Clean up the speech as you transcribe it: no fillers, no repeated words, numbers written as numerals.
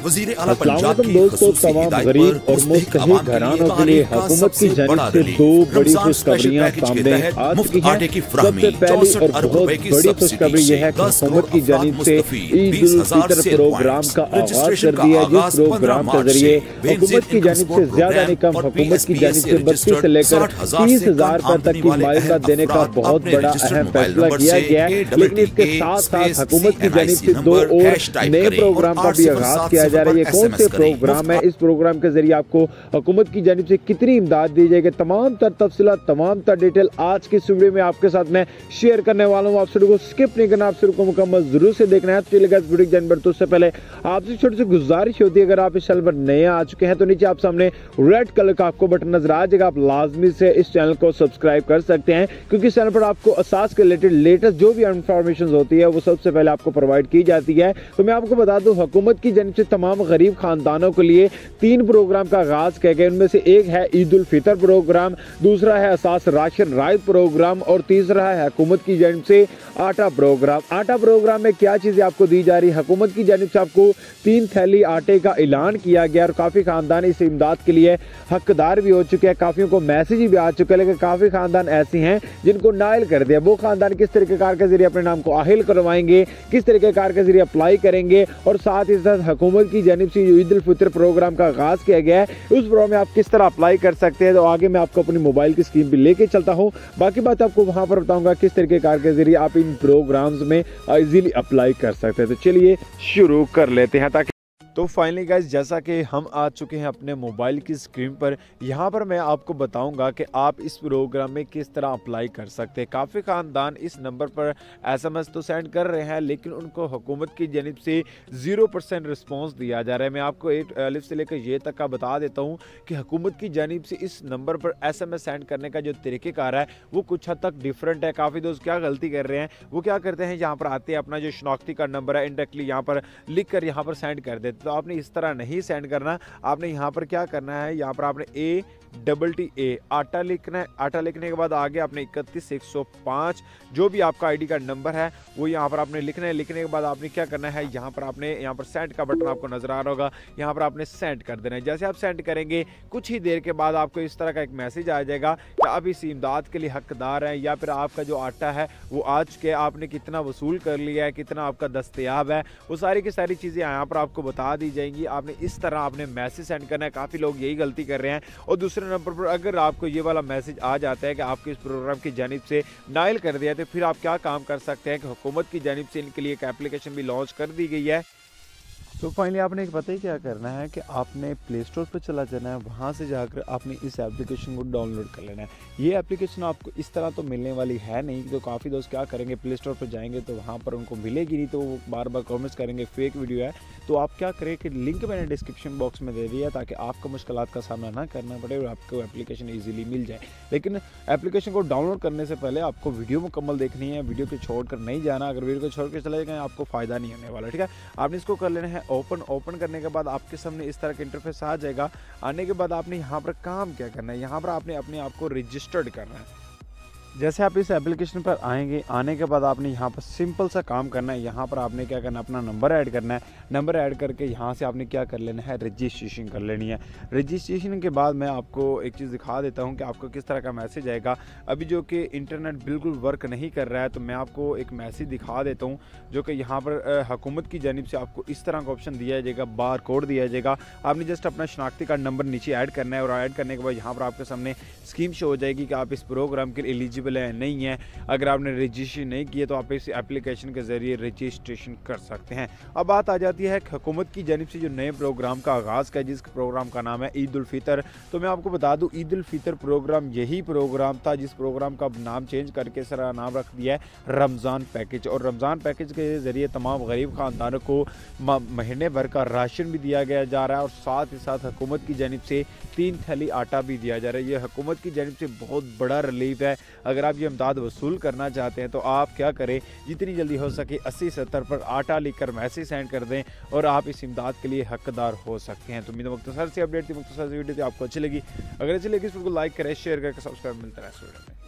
वज़ीर आला पंजाब की ख़ुसूसी हिदायत पर मुस्तहिक अवाम के लिए तारीख का सबसे बड़ा रिलीफ रमजान स्पेशल पैकेज के तहत मुफ्त आटे की फराहमी 64 अरब रुपए की सब्सिडी से 10 करोड़ अफराद मुस्तफीद 20,000 से प्रोग्राम का आगाज कर दिया, जिस प्रोग्राम के जरिए हुकूमत की जानिब से ज्यादा निकम हुकूमत की जानिब से 32 से लेकर 30,000 तक की माइका देने का बहुत बड़ा अहम फैसला किया गया है। लेकिन इसके साथ साथ हुकूमत की जानिब से 2 और नए प्रोग्राम का भी आगाज किया जा रहा है। ये कौन से प्रोग्राम है? इस प्रोग्राम के जरिए आपको हुकूमत की जानिब से कितनी इमदाद दी जाएगी, तमाम तर तफसीलात, तमाम तर डिटेल आज की इस वीडियो में आपके साथ मैं शेयर करने वाला हूँ। आप सभी को स्किप नहीं करना, आप सभी को मुकम्मल जरूर से देखना है। तो चलिए गाइस वीडियो जानवर तो उससे पहले आपसे छोटी सी गुजारिश होती है, अगर आप इस चैनल पर नए आ चुके हैं तो नीचे आप सामने रेड कलर का आपको बटन नजर आ जाएगा, आप लाजमी से इस चैनल को सब्सक्राइब कर सकते हैं, क्योंकि इस चैनल पर आपको असास के रिलेटेड लेटेस्ट जो भी इंफॉर्मेशन होती है वो सबसे पहले आपको प्रोवाइड की जाती है। तो मैं आपको बता दूं, हुकूमत की जानिब से तमाम गरीब खानदानों के लिए 3 प्रोग्राम का आगाज किया गया। उनमें से एक है ईद उल फितर प्रोग्राम, दूसरा है असास राशन रायत प्रोग्राम और तीसरा है हुकूमत की जानिब से आटा प्रोग्राम। आटा प्रोग्राम में क्या चीजें आपको दी जा रही है? हुकूमत की जानिब से आपको 3 थैली आटे का ऐलान किया गया और काफी खानदान इस इमदाद के लिए हकदार भी हो चुके हैं, काफियों को मैसेज भी आ चुका है, लेकिन काफी खानदान ऐसे हैं जिनको नाइल कर दिया। वो खानदान किस तरीके कार के जरिए अपने नाम को आहिल करवाएंगे, किस तरीके कार के जरिए अप्लाई करेंगे, और साथ ही साथ हुकूमत की जानिब से जो ईद उल फितर प्रोग्राम का आगाज किया गया है उस प्रोग्राम में आप किस तरह अप्लाई कर सकते हैं। तो आगे मैं आपको अपनी मोबाइल की स्क्रीन पर लेके चलता हूँ, बाकी बात आपको वहां पर बताऊंगा किस तरीके कार के जरिए आप इन प्रोग्राम्स में इजीली अप्लाई कर सकते हैं। तो चलिए शुरू कर लेते हैं। ताकि तो फाइनली गाइस, जैसा कि हम आ चुके हैं अपने मोबाइल की स्क्रीन पर, यहाँ पर मैं आपको बताऊंगा कि आप इस प्रोग्राम में किस तरह अप्लाई कर सकते हैं। काफ़ी ख़ानदान इस नंबर पर SMS तो सेंड कर रहे हैं, लेकिन उनको हुकूमत की जानिब से 0% रिस्पांस दिया जा रहा है। मैं आपको एक अलिफ से लेकर ये तक का बता देता हूँ कि हुकूमत की जानिब से इस नंबर पर SMS सेंड करने का जो तरीक़ेकार है वो कुछ हद तक डिफरेंट है। काफ़ी दोस्त क्या गलती कर रहे हैं, वो क्या करते हैं, यहाँ पर आते हैं अपना जो शनाख्ती कार्ड नंबर है इंडायरेक्टली यहाँ पर लिख कर यहाँ पर सेंड कर देते। तो आपने इस तरह नहीं सेंड करना, आपने यहाँ पर क्या करना है, यहाँ पर आपने ATTA आटा लिखना है। आटा लिखने के बाद आगे आपने 31105 जो भी आपका ID कार्ड नंबर है वो यहाँ पर आपने लिखना है। लिखने के बाद आपने क्या करना है, यहाँ पर आपने यहाँ पर सेंड का बटन आपको नजर आ रहा होगा, यहाँ पर आपने सेंड कर देना है। जैसे आप सेंड करेंगे कुछ ही देर के बाद आपको इस तरह का एक मैसेज आ जाएगा कि आप इस इमदाद के लिए हकदार हैं, या फिर आपका जो आटा है वो आज के आपने कितना वसूल कर लिया है, कितना आपका दस्तयाब है, वो सारी की सारी चीज़ें यहाँ पर आपको बता दी जाएंगी। आपने इस तरह आपने मैसेज सेंड करना है। काफ़ी लोग यही गलती कर रहे हैं। और दूसरे नंबर पर अगर आपको ये वाला मैसेज आ जाता है कि आपके इस प्रोग्राम की जानिब से नाइल कर दिया, तो फिर आप क्या काम कर सकते हैं कि हुकूमत की जानिब से इनके लिए एक एप्लीकेशन भी लॉन्च कर दी गई है। तो फाइनली आपने एक पता ही क्या करना है कि आपने प्ले स्टोर पर चला जाना है, वहाँ से जाकर आपने इस एप्लीकेशन को डाउनलोड कर लेना है। ये एप्लीकेशन आपको इस तरह तो मिलने वाली है नहीं, तो काफ़ी दोस्त क्या करेंगे, प्ले स्टोर पर जाएंगे तो वहाँ पर उनको मिलेगी नहीं, तो वो बार बार कमेंट्स करेंगे फेक वीडियो है। तो आप क्या करें कि लिंक मैंने डिस्क्रिप्शन बॉक्स में दे दिया ताकि आपको मुश्किलात का सामना ना करना पड़े और आपको एप्लीकेशन ईजिली मिल जाए। लेकिन एप्लीकेशन को डाउनलोड करने से पहले आपको वीडियो मुकम्मल देखनी है, वीडियो को छोड़ कर नहीं जाना। अगर वीडियो को छोड़ कर चले गए आपको फ़ायदा नहीं होने वाला, ठीक है। आपने इसको कर लेना है ओपन करने के बाद आपके सामने इस तरह का इंटरफेस आ जाएगा। आने के बाद आपने यहाँ पर काम क्या करना है, यहाँ पर आपने अपने आप को रजिस्टर्ड करना है। जैसे आप इस एप्लीकेशन पर आएंगे, आने के बाद आपने यहाँ पर सिंपल सा काम करना है। यहाँ पर आपने क्या करना है, अपना नंबर ऐड करना है। नंबर ऐड करके यहाँ से आपने क्या कर लेना है, रजिस्ट्रेशन कर लेनी है। रजिस्ट्रेशन के बाद मैं आपको एक चीज़ दिखा देता हूँ कि आपको किस तरह का मैसेज आएगा। अभी जो कि इंटरनेट बिल्कुल वर्क नहीं कर रहा है, तो मैं आपको एक मैसेज दिखा देता हूँ जो कि यहाँ पर हुकूमत की जानिब से आपको इस तरह का ऑप्शन दिया जाएगा, बार कोड दिया जाएगा। आपने जस्ट अपना शनाख्ती कार्ड नंबर नीचे ऐड करना है और ऐड करने के बाद यहाँ पर आपके सामने स्कीम शो हो जाएगी कि आप इस प्रोग्राम के एलिजिबल है नहीं है। अगर आपने रजिस्ट्रेशन नहीं किया तो आप इस एप्लीकेशन के जरिए रजिस्ट्रेशन कर सकते हैं। अब बात आ जाती है हुकूमत की जानिब से जो नए प्रोग्राम का आगाज़ किया, जिस प्रोग्राम का नाम है ईद उल फितर। तो मैं आपको बता दूं, ईद उल फितर प्रोग्राम यही प्रोग्राम था जिस प्रोग्राम का नाम चेंज करके सारा नाम रख दिया है रमज़ान पैकेज। और रमज़ान पैकेज के जरिए तमाम गरीब ख़ानदानों को महीने भर का राशन भी दिया गया जा रहा है और साथ ही साथ हुकूमत की जानिब से 3 थैली आटा भी दिया जा रहा है। ये हुकूमत की जानिब से बहुत बड़ा रिलीफ है। अगर आप ये इमदाद वसूल करना चाहते हैं तो आप क्या करें, जितनी जल्दी हो सके 80-70 पर आटा लिखकर मैसेज सेंड कर दें और आप इस इमदाद के लिए हकदार हो सकते हैं। तो मेरी मुख्तसर सी अपडेट थी, मुख्तसर सी वीडियो थी, आपको अच्छी लगी। अगर अच्छी लगी इसको लाइक करें, शेयर करके सब्सक्राइब। मिलता है इस वीडियो में।